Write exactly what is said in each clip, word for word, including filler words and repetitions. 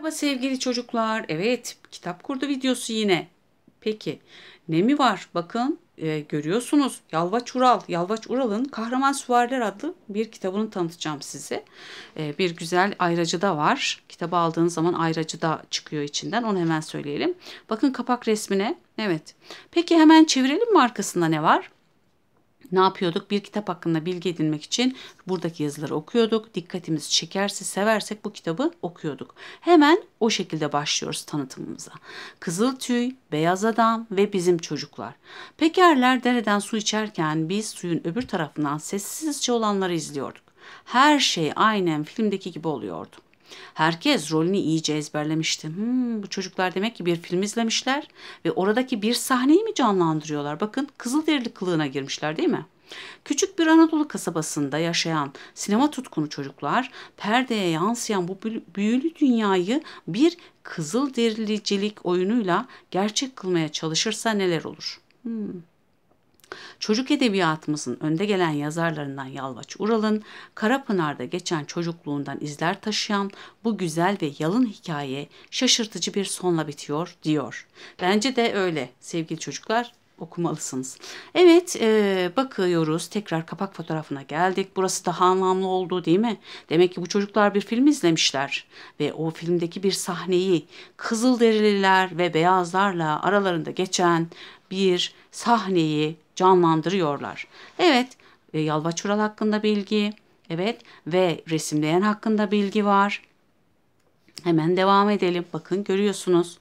Merhaba sevgili çocuklar. Evet, kitap kurdu videosu yine. Peki, ne mi var? Bakın, e, görüyorsunuz. Yalvaç Ural. Yalvaç Ural'ın Kahraman Süvariler adlı bir kitabını tanıtacağım size. E, bir güzel ayracı da var. Kitabı aldığınız zaman ayracı da çıkıyor içinden. Onu hemen söyleyelim. Bakın kapak resmine. Evet. Peki hemen çevirelim mi arkasında ne var? Ne yapıyorduk? Bir kitap hakkında bilgi edinmek için buradaki yazıları okuyorduk. Dikkatimizi çekerse, seversek bu kitabı okuyorduk. Hemen o şekilde başlıyoruz tanıtımımıza. Kızıltüy, Beyaz Adam ve Bizim Çocuklar. Pekerler dereden su içerken biz suyun öbür tarafından sessizce olanları izliyorduk. Her şey aynen filmdeki gibi oluyordu. Herkes rolünü iyice ezberlemişti. Hmm, bu çocuklar demek ki bir film izlemişler ve oradaki bir sahneyi mi canlandırıyorlar? Bakın Kızılderili kılığına girmişler değil mi? Küçük bir Anadolu kasabasında yaşayan sinema tutkunu çocuklar perdeye yansıyan bu büyülü dünyayı bir Kızılderilicilik oyunuyla gerçek kılmaya çalışırsa neler olur? Hmm. Çocuk edebiyatımızın önde gelen yazarlarından Yalvaç Ural'ın Karapınar'da geçen çocukluğundan izler taşıyan bu güzel ve yalın hikaye şaşırtıcı bir sonla bitiyor diyor. Bence de öyle sevgili çocuklar, okumalısınız. Evet, e, bakıyoruz tekrar kapak fotoğrafına geldik. Burası daha anlamlı oldu değil mi? Demek ki bu çocuklar bir film izlemişler ve o filmdeki bir sahneyi Kızılderililer ve beyazlarla aralarında geçen bir sahneyi canlandırıyorlar. Evet, e, Yalvaç Ural hakkında bilgi, evet ve resimleyen hakkında bilgi var. Hemen devam edelim. Bakın görüyorsunuz.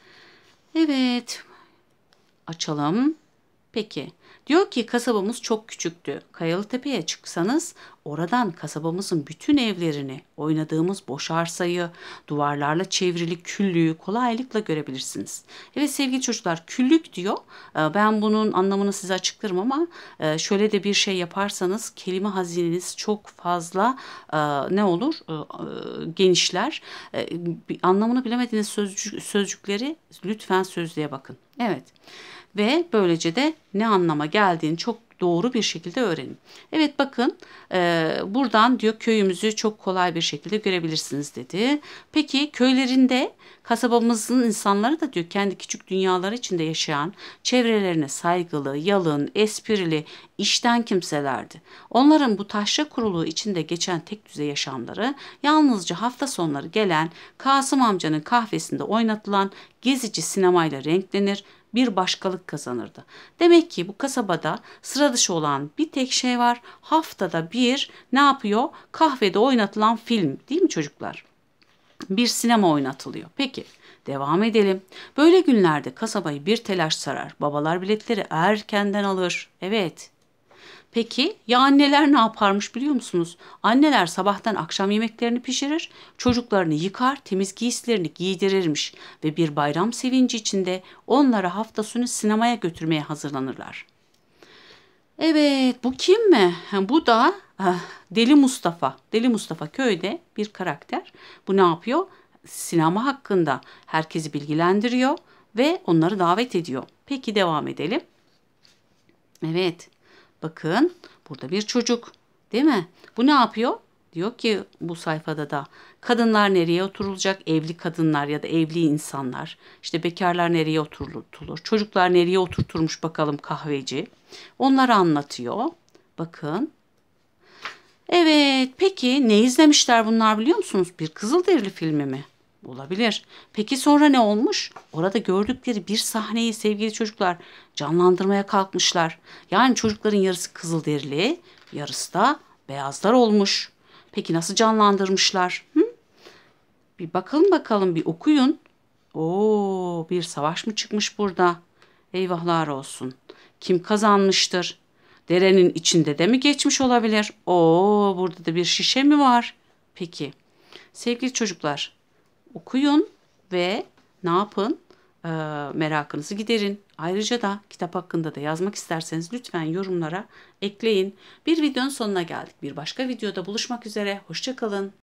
Evet, açalım. Peki. Diyor ki kasabamız çok küçüktü. Kayalıtepe'ye çıksanız oradan kasabamızın bütün evlerini, oynadığımız boş arsayı, duvarlarla çevrili küllüğü kolaylıkla görebilirsiniz. Evet sevgili çocuklar, küllük diyor. Ee, Ben bunun anlamını size açıklarım ama e, şöyle de bir şey yaparsanız kelime hazineniz çok fazla e, ne olur? E, e, Genişler. E, Anlamını bilemediğiniz sözcük, sözcükleri lütfen sözlüğe bakın. Evet. Ve böylece de ne anlama geldiğini çok doğru bir şekilde öğrenin. Evet bakın e, buradan diyor köyümüzü çok kolay bir şekilde görebilirsiniz dedi. Peki köylerinde kasabamızın insanları da diyor kendi küçük dünyaları içinde yaşayan, çevrelerine saygılı, yalın, esprili, işten kimselerdi. Onların bu taşra kuruluğu içinde geçen tek düze yaşamları yalnızca hafta sonları gelen Kasım amcanın kahvesinde oynatılan gezici sinemayla renklenir, bir başkalık kazanırdı. Demek ki bu kasabada sıra dışı olan bir tek şey var. Haftada bir ne yapıyor? Kahvede oynatılan film, değil mi çocuklar? Bir sinema oynatılıyor. Peki devam edelim. Böyle günlerde kasabayı bir telaş sarar. Babalar biletleri erkenden alır. Evet. Peki ya anneler ne yaparmış biliyor musunuz? Anneler sabahtan akşam yemeklerini pişirir, çocuklarını yıkar, temiz giysilerini giydirirmiş ve bir bayram sevinci içinde onları hafta sonu sinemaya götürmeye hazırlanırlar. Evet, bu kim mi? Ha, bu da ah, Deli Mustafa. Deli Mustafa köyde bir karakter. Bu ne yapıyor? Sinema hakkında herkesi bilgilendiriyor ve onları davet ediyor. Peki devam edelim. Evet. Bakın burada bir çocuk değil mi? Bu ne yapıyor? Diyor ki bu sayfada da kadınlar nereye oturulacak? Evli kadınlar ya da evli insanlar. İşte bekarlar nereye oturtulur? Çocuklar nereye oturturmuş bakalım kahveci. Onları anlatıyor. Bakın. Evet, peki ne izlemişler bunlar biliyor musunuz? Bir Kızılderili filmi mi? Olabilir. Peki sonra ne olmuş? Orada gördükleri bir sahneyi sevgili çocuklar canlandırmaya kalkmışlar. Yani çocukların yarısı Kızılderili, yarısı da beyazlar olmuş. Peki nasıl canlandırmışlar? Hı? Bir bakalım bakalım, bir okuyun. Oo, bir savaş mı çıkmış burada? Eyvahlar olsun. Kim kazanmıştır? Derenin içinde de mi geçmiş olabilir? Oo, burada da bir şişe mi var? Peki. Sevgili çocuklar, okuyun ve ne yapın? Ee, Merakınızı giderin. Ayrıca da kitap hakkında da yazmak isterseniz lütfen yorumlara ekleyin. Bir videonun sonuna geldik. Bir başka videoda buluşmak üzere. Hoşça kalın.